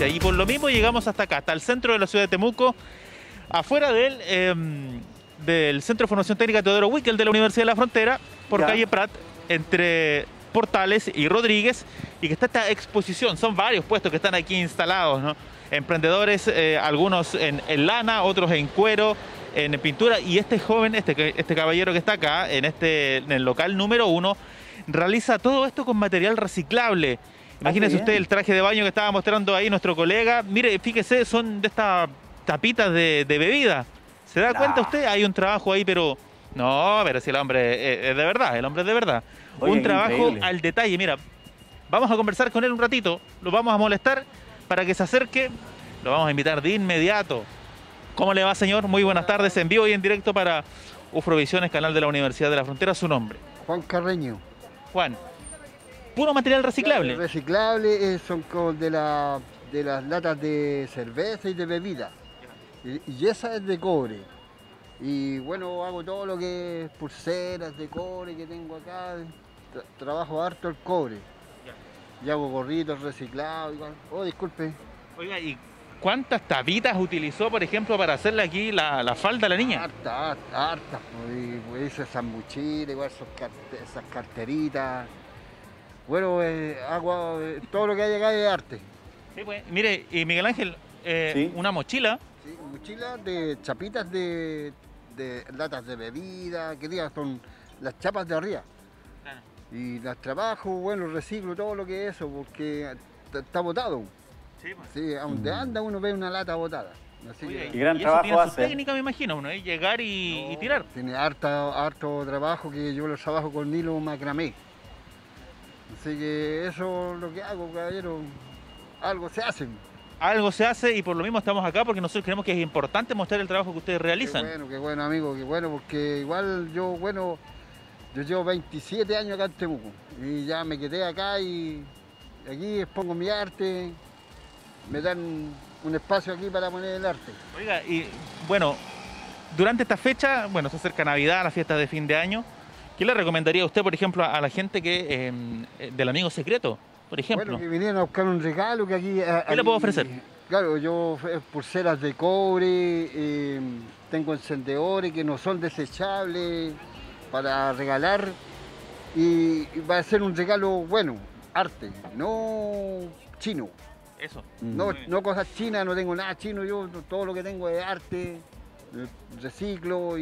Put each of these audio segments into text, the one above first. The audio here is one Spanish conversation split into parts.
distancia. Y por lo mismo llegamos hasta acá, hasta el centro de la ciudad de Temuco, afuera del Centro de Formación Técnica Teodoro Wickel de la Universidad de la Frontera, por calle Prat, entre Portales y Rodríguez, y que está esta exposición. Son varios puestos que están aquí instalados, ¿no? Emprendedores, algunos en lana, otros en cuero, en pintura, y este joven, este caballero que está acá, en el local número 1, realiza todo esto con material reciclable. Imagínese usted el traje de baño que estaba mostrando ahí nuestro colega. Mire, fíjese, son de estas tapitas de bebida. ¿Se da cuenta usted? Hay un trabajo ahí, pero... No, pero si el hombre es de verdad, el hombre es de verdad. Oye, un trabajo increíble. al detalle. Mira, vamos a conversar con él un ratito, lo vamos a molestar para que se acerque, lo vamos a invitar de inmediato. ¿Cómo le va, señor? Muy buenas tardes, en vivo y en directo para Ufrovisiones, canal de la Universidad de la Frontera. ¿Su nombre? Juan Carreño. Juan. Puro material reciclable. Reciclable son de las latas de cerveza y de bebida. Y esa es de cobre. Y bueno, hago todo lo que es pulseras de cobre que tengo acá. Trabajo harto el cobre. Y hago gorritos reciclados. Igual. Oh, disculpe. Oiga, ¿y cuántas tapitas utilizó, por ejemplo, para hacerle aquí la falda a la niña? Hartas. Pues hice esas mochilas, igual esas carteritas. Bueno, hago todo lo que hay acá es arte. Sí, pues, mire, y Miguel Ángel, ¿Sí? una mochila. Sí, mochilas de chapitas de latas de bebida, que digan, son las chapas de arriba. Claro. Y las trabajo, bueno, reciclo todo lo que es eso, porque está botado. Sí, pues. Sí, a donde anda uno ve una lata botada. Así Oye, que Y gran eso trabajo tiene su hace. técnica, me imagino, ¿no? Es llegar y tirar. tiene harto trabajo que yo lo trabajo con hilo macramé. Así que eso es lo que hago, caballero. Algo se hace. Algo se hace y por lo mismo estamos acá porque nosotros creemos que es importante mostrar el trabajo que ustedes realizan. Qué bueno, amigo, qué bueno, porque igual yo llevo 27 años acá en Temuco y ya me quedé acá y aquí expongo mi arte, me dan un espacio aquí para poner el arte. Oiga, y bueno, durante esta fecha, bueno, se acerca Navidad, las fiestas de fin de año. ¿Qué le recomendaría a usted, por ejemplo, a la gente que del amigo secreto, por ejemplo? Bueno, que vinieron a buscar un regalo que aquí... ¿Qué le puedo ofrecer? Claro, yo pulseras de cobre, tengo encendedores que no son desechables para regalar y va a ser un regalo bueno, arte, no chino. Eso. No cosas chinas, no tengo nada chino, yo todo lo que tengo es arte, reciclo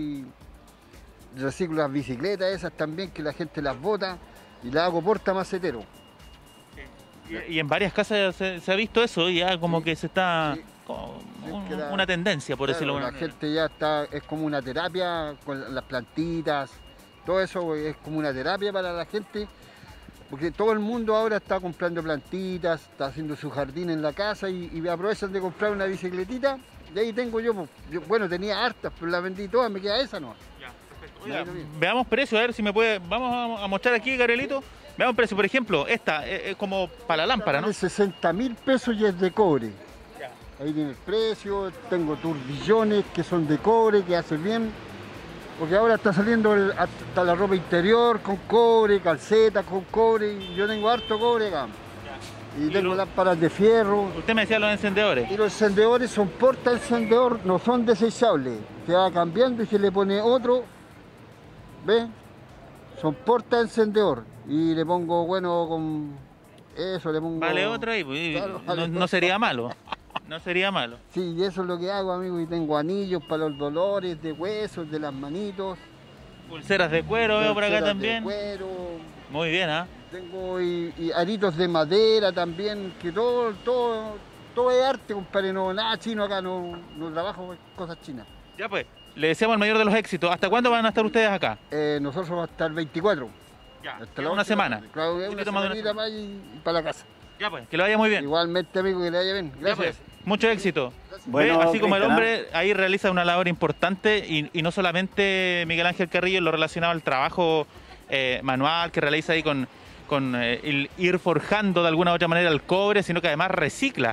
las bicicletas esas también que la gente las bota y las hago portamacetero. Y en varias casas se ha visto eso, ya como Sí, que se está... sí. como Es que una tendencia, por decirlo de la alguna manera. gente ya está, es como una terapia con las plantitas, todo eso es como una terapia para la gente, porque todo el mundo ahora está comprando plantitas, está haciendo su jardín en la casa y aprovechan de comprar una bicicletita. Y ahí tengo yo, bueno, tenía hartas, pero las vendí todas, me queda esa no. Ya, perfecto. Oiga, veamos precios, a ver si me puede... Vamos a mostrar aquí, Gabrielito. Veamos precio, por ejemplo, esta es como para la lámpara, ¿no? Vale 60.000 pesos y es de cobre. Ya. Ahí tiene el precio, tengo turbillones que son de cobre, que hacen bien. Porque ahora está saliendo hasta la ropa interior con cobre, calcetas con cobre, y yo tengo harto cobre acá. Y tengo lámparas de fierro. Usted me decía los encendedores. Y los encendedores son porta encendedor, no son desechables. Se va cambiando y se le pone otro. ¿Ve? Son porta encendedor. Y le pongo, bueno, con eso le pongo... Vale otro ahí, pues, Claro, vale no otro. sería malo. No sería malo. Sí, y eso es lo que hago, amigo. Y tengo anillos para los dolores de huesos, de las manitos. Pulseras de cuero veo por acá pulseras también. de cuero. Muy bien, ¿ah? Tengo y aritos de madera también, que todo es arte, compadre. No, nada chino acá, no trabajo con cosas chinas. Ya pues, le deseamos el mayor de los éxitos. ¿Hasta cuándo van a estar ustedes acá? Nosotros vamos a estar 24. Ya, Hasta una la semana. última. Claro, Un una poquito más de una semanita más y para la casa. Ya pues, que le vaya muy bien. Igualmente, amigo, que le vaya bien. Ya Gracias. pues, mucho éxito. Bueno, Ve, así como el Cristian, hombre ahí realiza una labor importante y no solamente Miguel Ángel Carrillo en lo relacionado al trabajo manual que realiza ahí con el ir forjando de alguna u otra manera el cobre, sino que además recicla.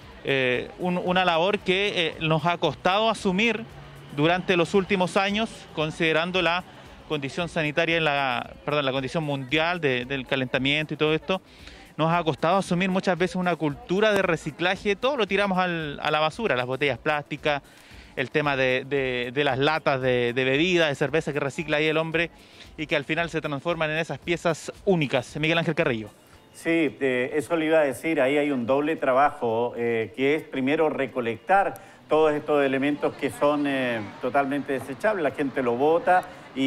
Una labor que nos ha costado asumir durante los últimos años, considerando la condición sanitaria, la condición mundial del calentamiento y todo esto. nos ha costado asumir muchas veces una cultura de reciclaje, todo lo tiramos a la basura, las botellas plásticas, el tema de las latas de bebida, de cerveza que recicla ahí el hombre y que al final se transforman en esas piezas únicas. Miguel Ángel Carrillo. Sí, eso le iba a decir, ahí hay un doble trabajo, que es primero recolectar todos estos elementos que son totalmente desechables, la gente lo bota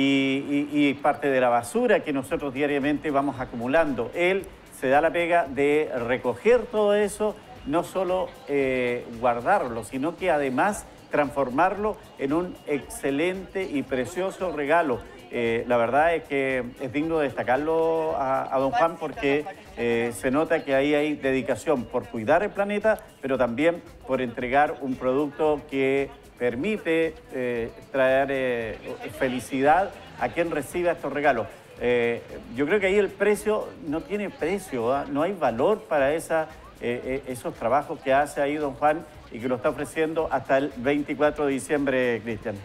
y parte de la basura que nosotros diariamente vamos acumulando. Él se da la pega de recoger todo eso, no solo guardarlo, sino que además transformarlo en un excelente y precioso regalo. La verdad es que es digno de destacarlo a don Juan porque se nota que ahí hay dedicación por cuidar el planeta, pero también por entregar un producto que permite traer felicidad a quien reciba estos regalos. Yo creo que ahí el precio no tiene precio, ¿eh? No hay valor para esos trabajos que hace ahí don Juan y que lo está ofreciendo hasta el 24 de diciembre, Cristian.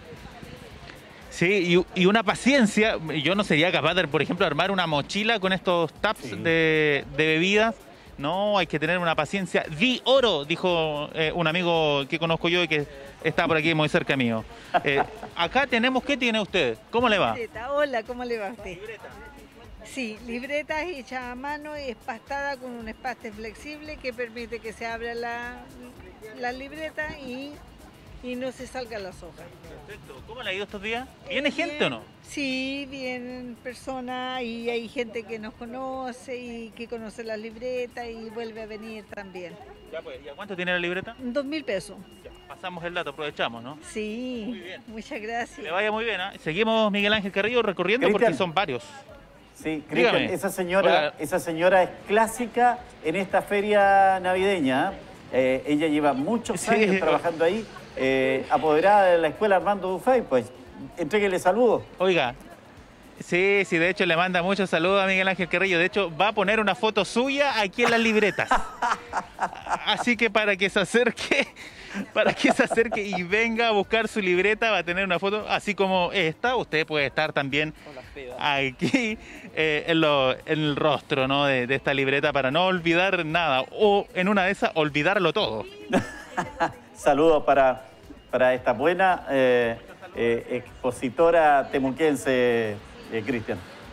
Sí, y una paciencia. Yo no sería capaz de, por ejemplo, armar una mochila con estos taps de bebidas. No, hay que tener una paciencia. Di oro, dijo un amigo que conozco yo y que está por aquí muy cerca mío. Acá tenemos, ¿qué tiene usted? ¿Cómo le va? Libreta. Hola, ¿cómo le va a usted? Libreta. Sí, libreta hecha a mano y espastada con un espaste flexible que permite que se abra la libreta y no se salgan las hojas. Perfecto. ¿Cómo le ha ido estos días? ¿Viene gente o no? Sí, vienen personas y hay gente que nos conoce y que conoce las libretas y vuelve a venir también. Ya pues, ¿y a cuánto tiene la libreta? 2.000 pesos. Ya, pasamos el dato, aprovechamos, ¿no? Sí, muy bien. Muchas gracias. Que le vaya muy bien, ¿eh? Seguimos Miguel Ángel Carrillo recorriendo Cristian, porque son varios. Sí, Cristian, esa señora es clásica en esta feria navideña. Ella lleva muchos años trabajando ahí. Apoderada de la escuela Armando Dufay, pues entréguele saludos. Oiga, sí, de hecho le manda muchos saludos a Miguel Ángel Carrillo. De hecho, va a poner una foto suya aquí en las libretas. Así que para que se acerque y venga a buscar su libreta, va a tener una foto así como esta. Usted puede estar también aquí en el rostro, ¿no? de esta libreta para no olvidar nada. O en una de esas, olvidarlo todo. Saludos para esta buena expositora temuquense, Cristian.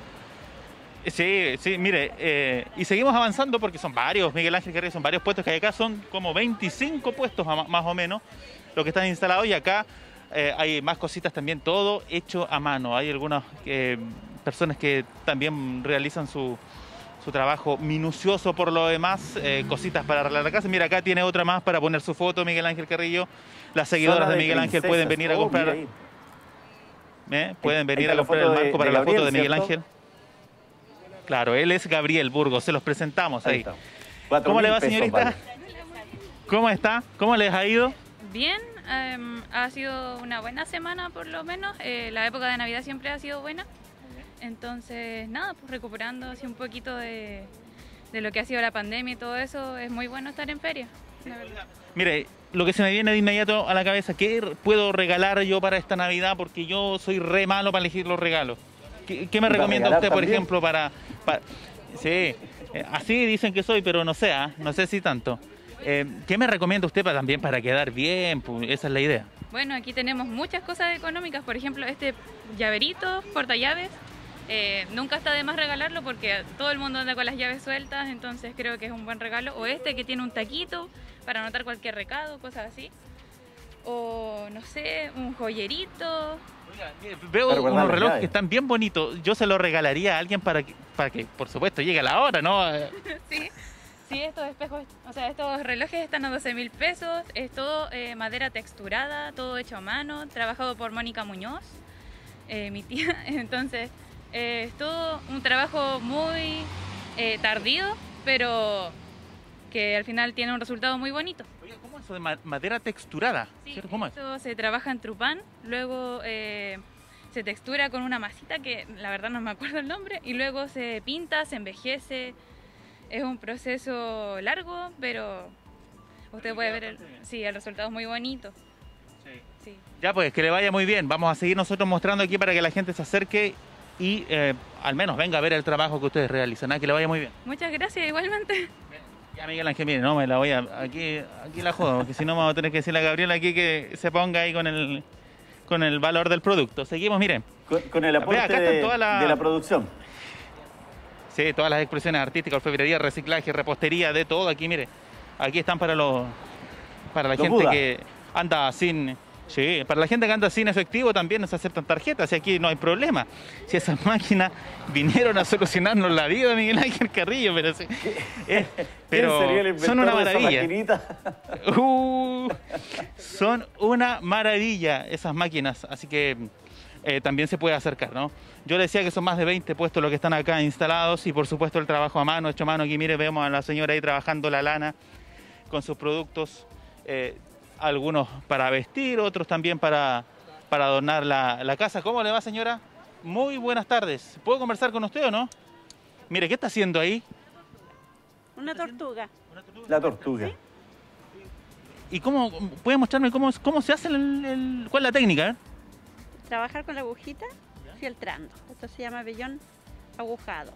Sí, mire, y seguimos avanzando porque son varios, Miguel Ángel Carrillo, son varios puestos que hay acá, son como 25 puestos más o menos los que están instalados y acá hay más cositas también, todo hecho a mano. Hay algunas personas que también realizan su trabajo minucioso por lo demás, cositas para arreglar la casa. Mira, acá tiene otra más para poner su foto, Miguel Ángel Carrillo. Las seguidoras de Miguel Ángel pueden venir a comprar. Pueden venir a comprar el marco para la foto de Miguel Ángel. Claro, él es Gabriel Burgos, se los presentamos ahí. ¿Cómo le va, señorita? Vale. ¿Cómo está? ¿Cómo les ha ido? Bien, ha sido una buena semana por lo menos. La época de Navidad siempre ha sido buena. Entonces, nada, pues recuperando así un poquito de lo que ha sido la pandemia y todo eso, es muy bueno estar en feria, la verdad. Mire, lo que se me viene de inmediato a la cabeza, ¿qué puedo regalar yo para esta Navidad? Porque yo soy re malo para elegir los regalos. ¿Qué me recomienda usted, por ejemplo, para... Sí, así dicen que soy, pero no sé, no sé si tanto. ¿Qué me recomienda usted también para quedar bien? Pues esa es la idea. Bueno, aquí tenemos muchas cosas económicas, por ejemplo, este llaverito, portallaves. Nunca está de más regalarlo porque todo el mundo anda con las llaves sueltas, entonces creo que es un buen regalo. O este que tiene un taquito para anotar cualquier recado, cosas así. O no sé, un joyerito. Oiga, veo unos relojes que están bien bonitos. Yo se los regalaría a alguien para que, por supuesto, llegue a la hora, ¿no? Sí, estos espejos, o sea, estos relojes están a 12.000 pesos. Es todo madera texturada, todo hecho a mano, trabajado por Mónica Muñoz, mi tía. Entonces, es todo un trabajo muy tardío, pero que al final tiene un resultado muy bonito. Oye, ¿cómo es eso de madera texturada? Sí, ¿Cómo es? esto se trabaja en trupán, luego se textura con una masita que la verdad no me acuerdo el nombre, y luego se pinta, se envejece. Es un proceso largo, pero usted puede ver el resultado es muy bonito. Sí. Ya pues, que le vaya muy bien. Vamos a seguir nosotros mostrando aquí para que la gente se acerque y al menos venga a ver el trabajo que ustedes realizan. Que le vaya muy bien. Muchas gracias, igualmente. Ya, Miguel Ángel, mire, no me la voy a... Aquí la jodo, porque si no vamos a tener que decirle a Gabriela aquí que se ponga ahí con el valor del producto. Seguimos, miren. Con el aporte acá están de la producción. Sí, todas las expresiones artísticas, orfebrería, reciclaje, repostería, de todo. Aquí, mire, aquí están para la gente Buda. que anda sin... Sí, para la gente que anda sin efectivo también se aceptan tarjetas y aquí no hay problema. Si esas máquinas vinieron a solucionarnos la vida, Miguel Ángel Carrillo, pero sí. Pero ¿Quién sería el inventor son una de esa maravilla. maquinita? Son una maravilla esas máquinas, así que también se puede acercar, ¿no? Yo le decía que son más de 20 puestos los que están acá instalados y por supuesto el trabajo a mano, hecho a mano. Aquí mire, vemos a la señora ahí trabajando la lana con sus productos, algunos para vestir, otros también para adornar la casa. ¿Cómo le va, señora? Muy buenas tardes. ¿Puedo conversar con usted o no? Mire, ¿qué está haciendo ahí? Una tortuga. La tortuga. ¿Y cómo puede mostrarme cómo se hace cuál es la técnica? Trabajar con la agujita fieltrando. Esto se llama vellón agujado.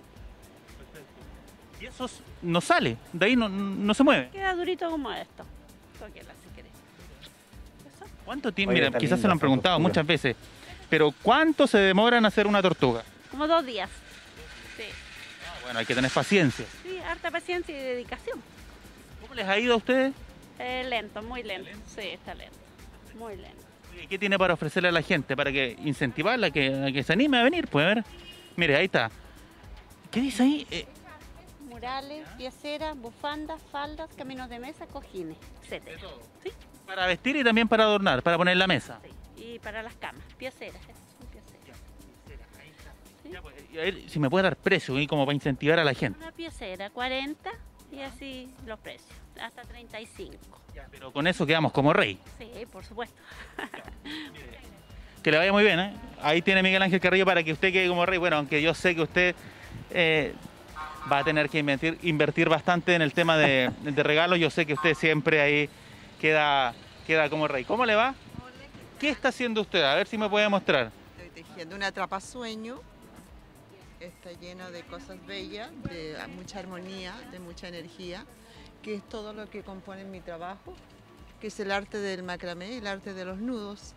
Y eso no sale, de ahí no se mueve. Queda durito como esto. Tóquela si querés. ¿Eso? ¿Cuánto tiempo? Oye, Mira, está quizás linda se lo han esa preguntado tortuga. muchas veces, pero ¿cuánto se demora en hacer una tortuga? Como 2 días. Sí. Bueno, hay que tener paciencia. Sí, harta paciencia y dedicación. ¿Cómo les ha ido a ustedes? Lento, muy lento. Sí, está lento. Muy lento. ¿Y qué tiene para ofrecerle a la gente, para que incentivarla, a que se anime a venir? Pues a ver, mire, ahí está. ¿Qué dice ahí? Murales, pieceras, bufandas, faldas, caminos de mesa, cojines, etc. Sí, Para vestir y también para adornar, para poner la mesa. sí. Y para las camas, pieceras. Esas son pieceras. Ya, pues, y a ver si me puede dar precio, y como para incentivar a la gente. Una piecera, 40 y así los precios. Hasta 35. Pero con eso quedamos como rey. Sí, por supuesto. Que le vaya muy bien, ¿eh? Ahí tiene Miguel Ángel Carrillo para que usted quede como rey. Bueno, aunque yo sé que usted va a tener que invertir bastante en el tema de regalos, yo sé que usted siempre ahí queda como rey. ¿Cómo le va? ¿Qué está haciendo usted? A ver si me puede mostrar. Estoy tejiendo un atrapasueño. Está lleno de cosas bellas, de mucha armonía, de mucha energía, que es todo lo que compone mi trabajo, que es el arte del macramé, el arte de los nudos,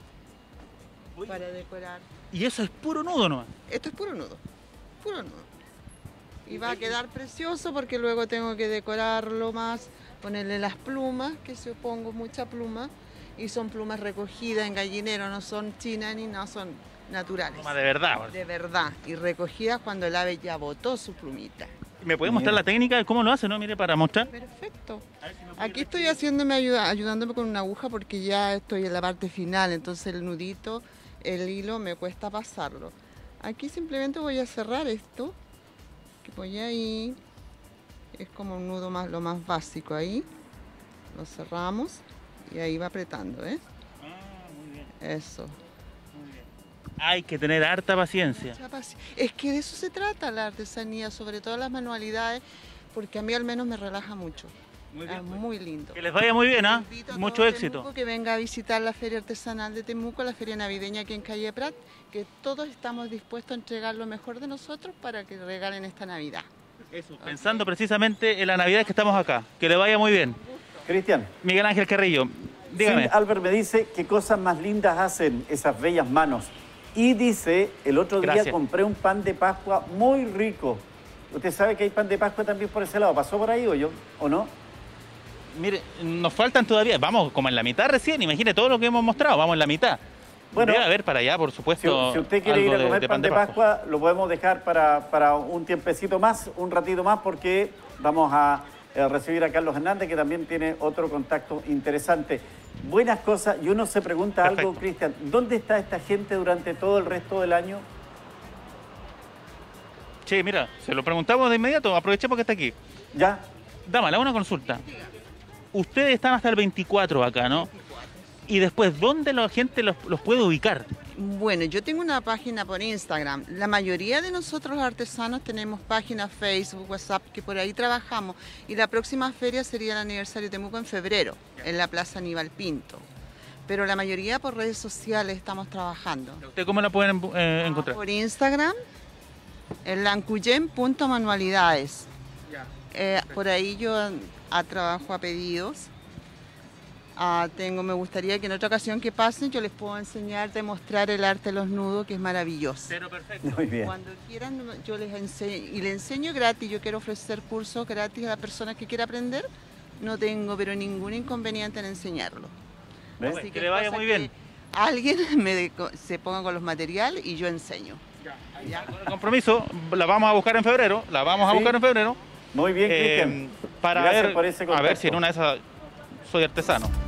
para decorar. Y eso es puro nudo nomás. Esto es puro nudo, puro nudo. Y va a quedar precioso porque luego tengo que decorarlo más, ponerle las plumas, que yo pongo mucha pluma, y son plumas recogidas en gallinero, no son chinas ni no son naturales. Pluma de verdad. De verdad, y recogidas cuando el ave ya botó su plumita. ¿Me puede mostrar la técnica de cómo lo hace, no? Mire, para mostrar. Perfecto. Aquí estoy ayudándome con una aguja porque ya estoy en la parte final, entonces el nudito, el hilo me cuesta pasarlo. Aquí simplemente voy a cerrar esto, que voy ahí, es como un nudo lo más básico ahí, lo cerramos y ahí va apretando, ¿eh? Muy bien. Eso. Hay que tener harta paciencia. Es que de eso se trata la artesanía, sobre todo las manualidades, porque a mí al menos me relaja mucho. Muy bien, Es muy lindo. Que les vaya muy bien, ¿ah? Invito a Mucho todo éxito. Temuco que venga a visitar la Feria Artesanal de Temuco, la Feria Navideña aquí en Calle Prat, que todos estamos dispuestos a entregar lo mejor de nosotros para que regalen esta Navidad. Eso, pensando precisamente en la Navidad que estamos acá. Que le vaya muy bien. Cristian, Miguel Ángel Carrillo, dígame. sí, Albert me dice qué cosas más lindas hacen esas bellas manos. Y dice, el otro día Gracias. compré un pan de Pascua muy rico. ¿Usted sabe que hay pan de Pascua también por ese lado? ¿Pasó por ahí o no? Mire, nos faltan todavía, vamos como en la mitad recién, imagine todo lo que hemos mostrado, vamos en la mitad. Bueno, debe haber para allá, por Si, supuesto. si usted quiere ir algo a comer pan de Pascua, lo podemos dejar para un tiempecito más, un ratito más, porque vamos a recibir a Carlos Hernández, que también tiene otro contacto interesante. Buenas cosas, y uno se pregunta Perfecto. algo, Cristian, ¿dónde está esta gente durante todo el resto del año? Che, mira, se lo preguntamos de inmediato, aprovechemos que está aquí. ¿Ya? Dámala, una consulta. Ustedes están hasta el 24 acá, ¿no? Y después, ¿dónde la gente los puede ubicar? Bueno, yo tengo una página por Instagram. La mayoría de nosotros los artesanos tenemos páginas Facebook, WhatsApp, que por ahí trabajamos. Y la próxima feria sería el aniversario de Temuco en febrero, en la Plaza Aníbal Pinto. pero la mayoría por redes sociales estamos trabajando. ¿Usted cómo la pueden encontrar? Por Instagram, en lancuyen.manualidades. Por ahí yo trabajo a pedidos. Me gustaría que en otra ocasión que pasen yo les puedo enseñar, demostrar el arte de los nudos, que es maravilloso. Pero perfecto. Muy bien. Cuando quieran yo les enseño, y les enseño gratis. Yo quiero ofrecer cursos gratis a la persona que quiera aprender. No tengo pero ningún inconveniente en enseñarlo. ¿Ves? Así Que le vaya cosa muy bien. que alguien se ponga con los materiales y yo enseño. Con el compromiso, la vamos a buscar en febrero. Muy bien, Cristian. Para Gracias ver, por ese a ver contacto. si en una de esas soy artesano.